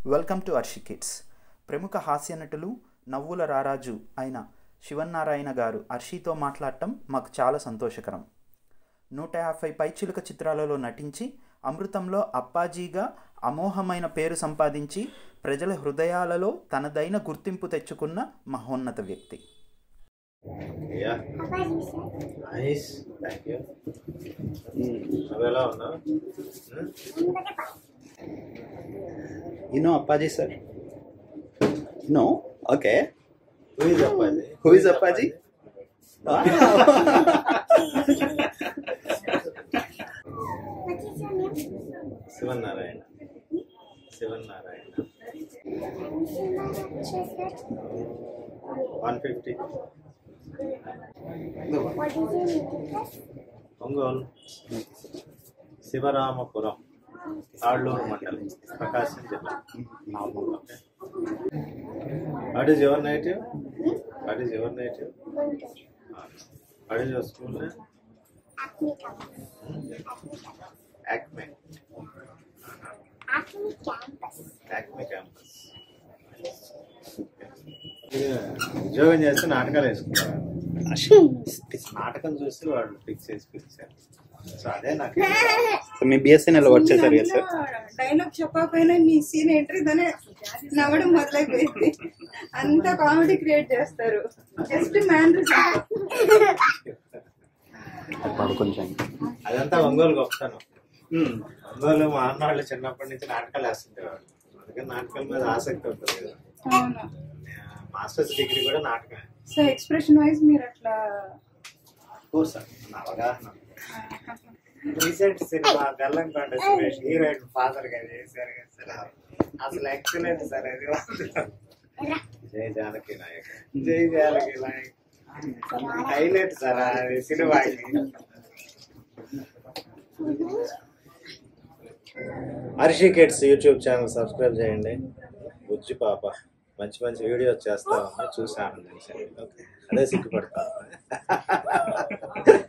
Welcome to Arshi kids. ప్రముఖ హాస్య నటులు నవ్వుల రారాజు అయిన శివన్నారాయణ గారు అర్షితో మాట్లాడటం మాకు చాలా సంతోషకరం. 150 పైచిలుక చిత్రాలలో నటించి అమృతంలో అప్పాజీగా అమోఘమైన పేరు సంపాదించి ప్రజల హృదయాలలో తనదైన గుర్తింపు తెచ్చుకున్న మహోన్నత వ్యక్తి. You know Appaji, sir? No? Okay. Who is Appaji? Who is Appaji? What is your name? Shivannarayana. Shivannarayana. 150. What is your native place? Ongole. Sivaramapuram. Adluru Mandal. Prakasam Jilla. Okay. What is your native? What is your native? What is your school name? Acme campus. Acme campus. ఉద్యోగం చేస్తే నాటకాలు వేసుకుంటారు. నాటకం చూసి వాళ్ళు fix చేసి పిలిచారు. So అదే నాకు మీ బిఎస్ఎన్ఎల్ వర్క్ చేశారు కదా సార్? డైలాగ్ చెప్పకపోయినా మీ సీన్ ఎంట్రీ దానే నవ్వడం మొదలైపోయింది. అంత కామెడీ క్రియేట్ చేస్తారు. జస్ట్ మ్యాన్ కొంచెం అదంతా ఒంగోలు గొప్పతనం. ఒంగోలు మా అన్న వాళ్ళు చిన్నప్పటి నుంచి నాటకాలు వేస్తుంటేవాళ్ళు. అందుకని నాటకాల మీద ఆసక్తి ఉంటుంది కదా. మాస్టర్స్ డిగ్రీ కూడా నాటకమే. సో ఎక్స్ప్రెషన్ వైజ్ మీరు అట్లా అవగాహన. Recent cinema Bellamkonda Suresh heroine father గా చేశారు కదా సార్. అసలు ఎక్సలెంట్ సార్ అది. జై జానకి నాయక్, జై జానకి నాయక్ హైలైట్ సార్ అది సినిమాకి. Arshi kids YouTube channel subscribe చేయండి. బుజ్జి పాప మంచి మంచి వీడియోస్ చేస్తా ఉన్నా, చూసి ఆనందించండి. ఓకే, అదే సిగ్గుపడతా.